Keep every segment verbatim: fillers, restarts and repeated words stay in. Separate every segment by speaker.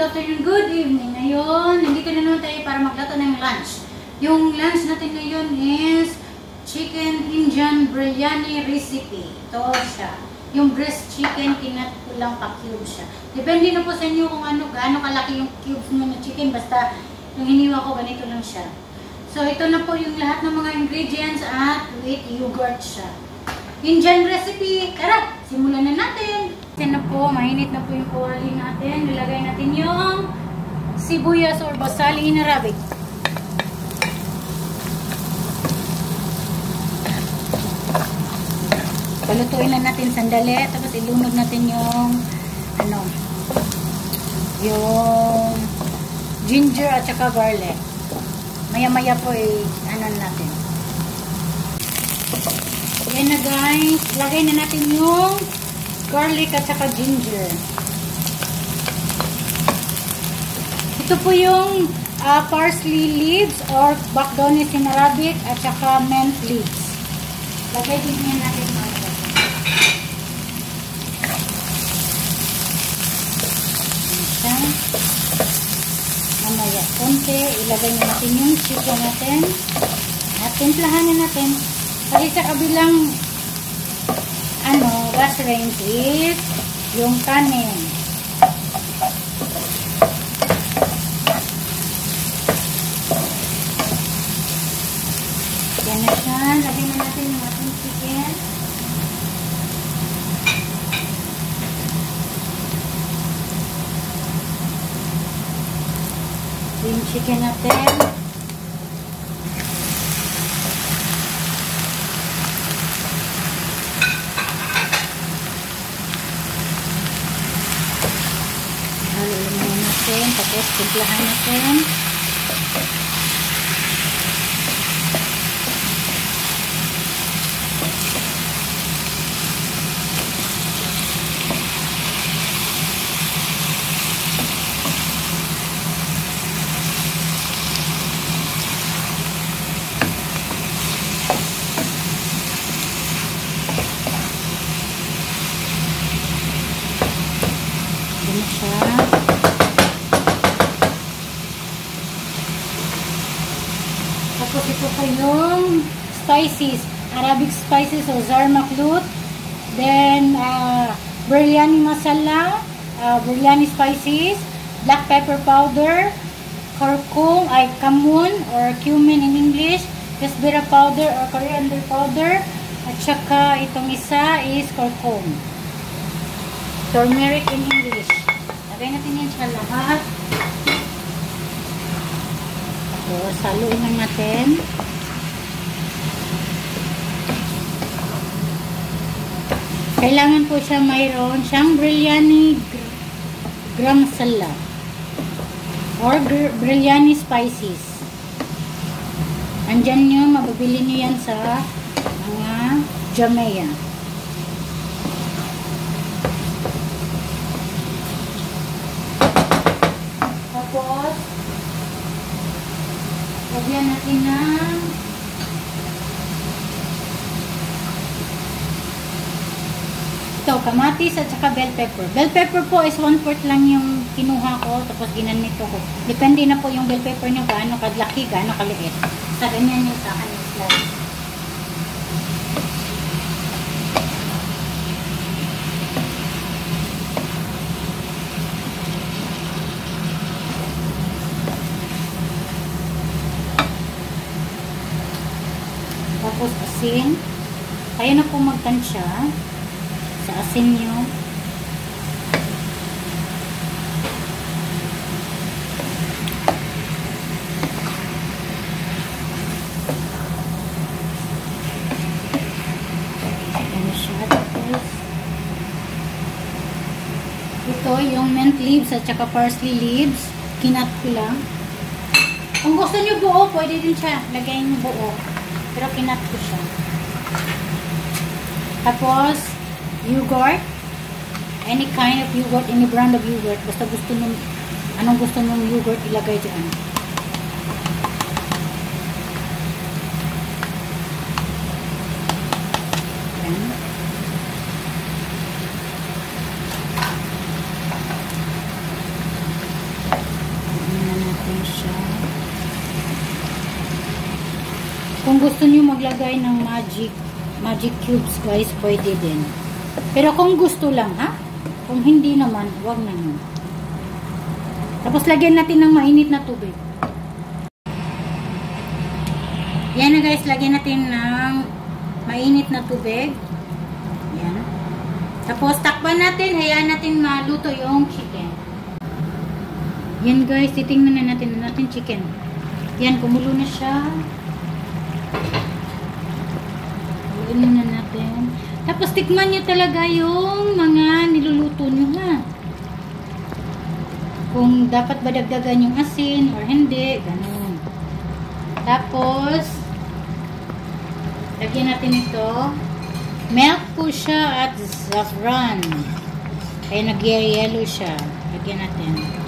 Speaker 1: afternoon, good evening. Ngayon, nandito na naman tayo para magluto ng lunch. Yung lunch natin ngayon is chicken Indian biryani recipe. Ito siya. Yung breast chicken, kinat ko lang pa-cube siya. Depende na po sa inyo kung ano, gaano kalaki yung cubes mo ng chicken. Basta, yung hiniwa ko, ganito lang siya. So, ito na po yung lahat ng mga ingredients at with yogurt siya. Indian recipe. Tara, simulan na natin. Yan na po, mainit na po yung kawali natin. Nilagay natin yung sibuyas or basali in Arabic. Palutuin lang natin sandali. Tapos ilunod natin yung ano, yung ginger at saka garlic. Maya-maya po eh, ano natin. Yan na guys. Lagay na natin yung garlic at saka ginger. Ito po yung uh, parsley leaves or bakdones in Arabic at saka mint leaves. Lagay din yan natin mga. Mamaya konti, ilagay na natin yung chicken natin at timplahan na natin. Kasi sa kabilang ano, gas range is yung kanin. Yan na siya. Lagyan na natin yung ating chicken. Yung chicken natin. Haluin natin. Tapos timplahan natin. Siya. Tapos ito pa yung spices, Arabic spices o zar maklut, then uh, biryani masala, uh, biryani spices, black pepper powder, curcum, ay kamun or cumin in English, kasbira powder or coriander powder, at saka itong isa is curcum, turmeric in English. Lagay natin yan sa lahat. Tapos, haluin lang natin. Kailangan po siya mayroon siyang biryani gram masala or biryani spices. Andyan nyo, mababili nyo yan sa mga Jamea. Tapos, lagyan natin ng ito, kamatis at saka bell pepper. Bell pepper po is one fourth lang yung kinuha ko, tapos ginanito ko. Depende na po yung bell pepper nyo, gaano kalaki, gaano kaliit. Sa ganyan yung sa akin yung slice. Tapos asin. Kaya na po magtansya sa asin nyo. Ayan siya. Tapos ito yung mint leaves at saka parsley leaves. Kinat ko lang. Kung gusto nyo buo, pwede din siya. Lagay nyo buo. Pero kinat ko siya. Tapos, yogurt. Any kind of yogurt, any brand of yogurt. Basta gusto nyo, anong gusto nyo yogurt, ilagay dyan. Ayan. Kung gusto niyo maglagay ng magic magic cubes guys, pwede din. Pero kung gusto lang ha, kung hindi naman, huwag na yun. Tapos lagyan natin ng mainit na tubig. Yan na guys, lagyan natin ng mainit na tubig. Yan. Tapos takpan natin, hayaan natin maluto yung chicken. Yan guys, titingnan na natin na natin chicken. Yan, kumulo na siya. Kumulo na natin. Tapos tikman nyo talaga yung mga niluluto nyo ha. Kung dapat ba dagdagan yung asin or hindi, ganun. Tapos, lagyan natin ito. Milk po siya at saffron. Kaya nag-yellow siya. Lagyan natin.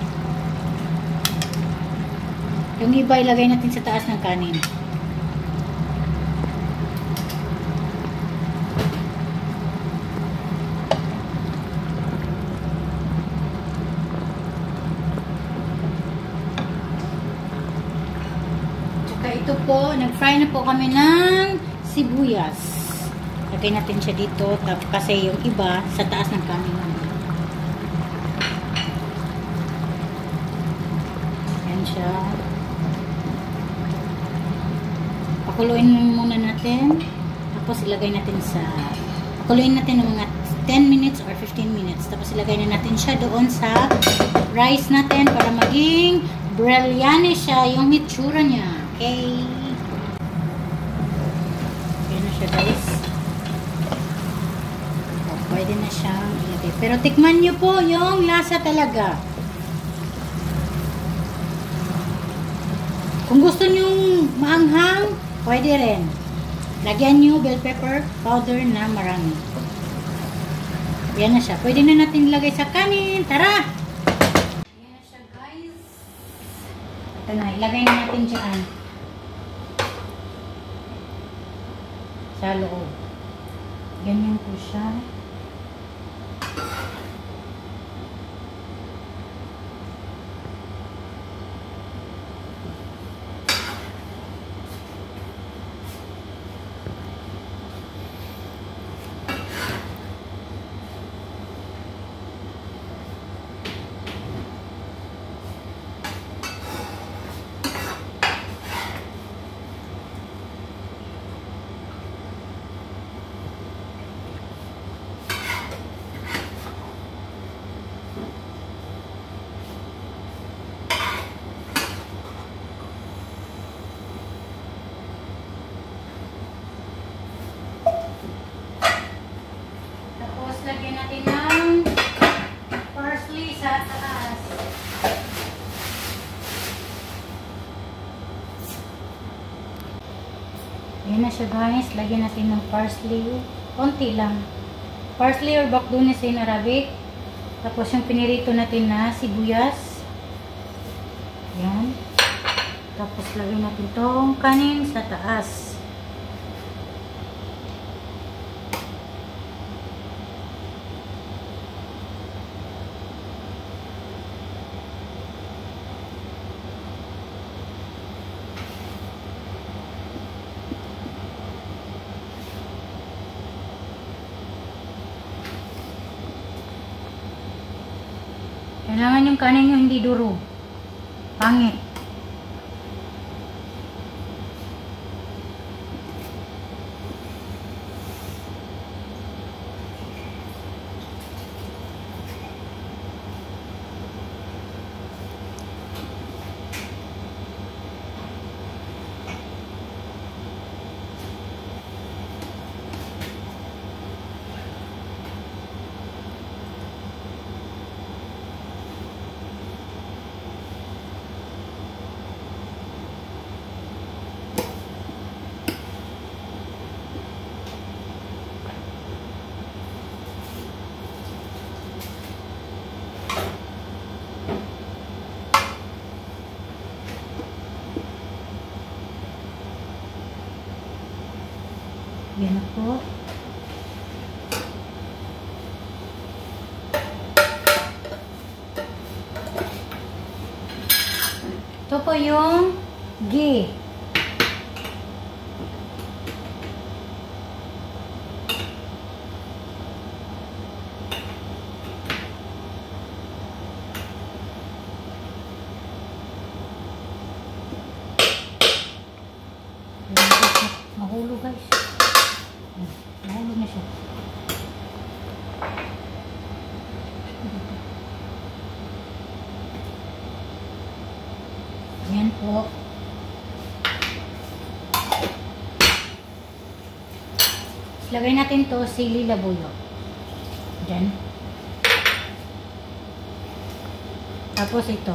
Speaker 1: Yung iba ilagay natin sa taas ng kanin. Tsaka ito po, nag-fry na po kami ng sibuyas. Lagay natin siya dito kasi yung iba sa taas ng kanin. Yan siya. Pakuluin muna natin. Tapos ilagay natin sa pakuluin natin ng mga ten minutes or fifteen minutes. Tapos ilagay na natin siya doon sa rice natin para maging biryani siya yung hitsura niya. Okay. Yan na siya guys. O, pwede na siyang ilagay. Pero tikman nyo po yung lasa talaga. Kung gusto nyo maanghang, pwede rin. Lagyan nyo bell pepper powder na marami. Yan na siya. Pwede na natin ilagay sa kanin. Tara! Yan na siya guys. Ito na. Ilagay na natin dyan. Sa loob. Ganyan po siya. Lagyan natin ng parsley sa taas. Ayan na siya guys. Lagyan natin ng parsley. Konti lang. Parsley or bakdunes in Arabic. Tapos yung pinirito natin na sibuyas. Ayan. Tapos lagyan natin tong kanin sa taas. Kailangan yung kanin nyo hindi duro. Pangit. Yan na po. Ito po yung ghee. Ito. Lagay natin to sili labuyo. Diyan. Tapos ito.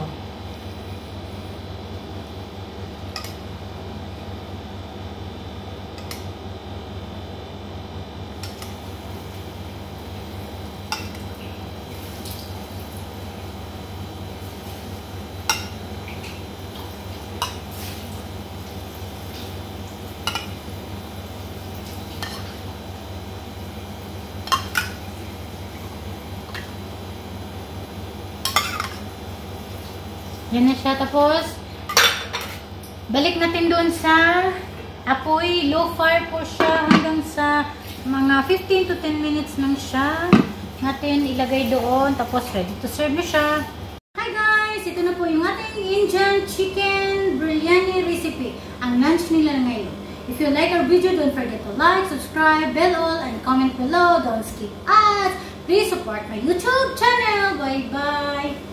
Speaker 1: Yan na siya. Tapos, balik natin doon sa apoy. Low fire po siya hanggang sa mga fifteen to ten minutes lang siya. Natin ilagay doon. Tapos, ready to serve na siya. Hi guys! Ito na po yung ating Indian chicken biryani recipe. Ang lunch nila ngayon. If you like our video, don't forget to like, subscribe, bell all, and comment below. Don't skip ads. Please support my YouTube channel. Bye-bye!